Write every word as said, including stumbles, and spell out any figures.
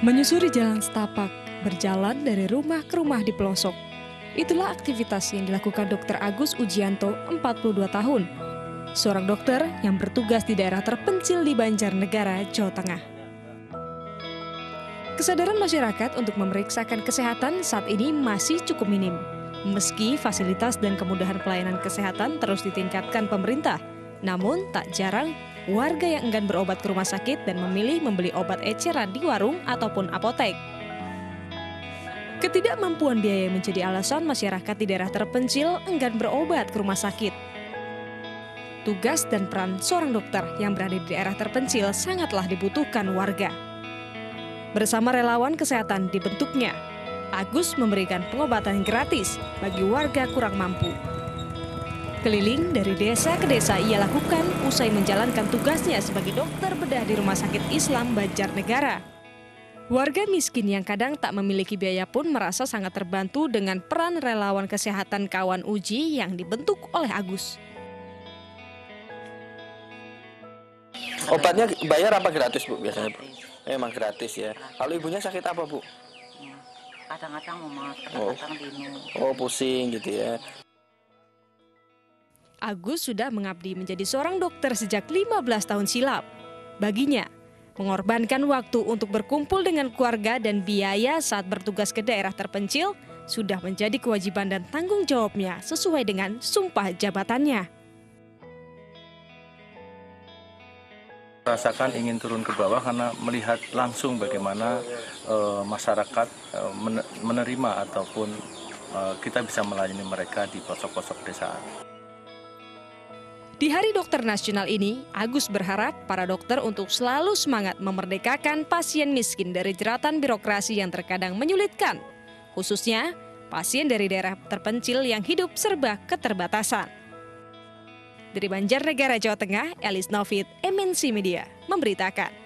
Menyusuri jalan setapak, berjalan dari rumah ke rumah di pelosok. Itulah aktivitas yang dilakukan dokter Agus Ujianto, empat puluh dua tahun. Seorang dokter yang bertugas di daerah terpencil di Banjarnegara, Jawa Tengah. Kesadaran masyarakat untuk memeriksakan kesehatan saat ini masih cukup minim. Meski fasilitas dan kemudahan pelayanan kesehatan terus ditingkatkan pemerintah, namun tak jarang warga yang enggan berobat ke rumah sakit dan memilih membeli obat eceran di warung ataupun apotek. Ketidakmampuan biaya menjadi alasan masyarakat di daerah terpencil enggan berobat ke rumah sakit. Tugas dan peran seorang dokter yang berada di daerah terpencil sangatlah dibutuhkan warga. Bersama relawan kesehatan dibentuknya, Agus memberikan pengobatan gratis bagi warga kurang mampu. Keliling dari desa ke desa ia lakukan usai menjalankan tugasnya sebagai dokter bedah di Rumah Sakit Islam Banjarnegara. Warga miskin yang kadang tak memiliki biaya pun merasa sangat terbantu dengan peran relawan kesehatan kawan uji yang dibentuk oleh Agus. Obatnya bayar apa gratis, Bu, biasanya? Memang gratis ya. Kalau ibunya sakit apa, Bu? Kadang-kadang mumet, kadang-kadang bingung. Oh, pusing gitu ya. Agus sudah mengabdi menjadi seorang dokter sejak lima belas tahun silam. Baginya, mengorbankan waktu untuk berkumpul dengan keluarga dan biaya saat bertugas ke daerah terpencil sudah menjadi kewajiban dan tanggung jawabnya sesuai dengan sumpah jabatannya. Rasakan ingin turun ke bawah karena melihat langsung bagaimana e, masyarakat e, menerima ataupun e, kita bisa melayani mereka di pelosok-pelosok desa. Di Hari Dokter Nasional ini, Agus berharap para dokter untuk selalu semangat memerdekakan pasien miskin dari jeratan birokrasi yang terkadang menyulitkan, khususnya pasien dari daerah terpencil yang hidup serba keterbatasan. Dari Banjarnegara, Jawa Tengah, Elis Novit, M N C Media, memberitakan.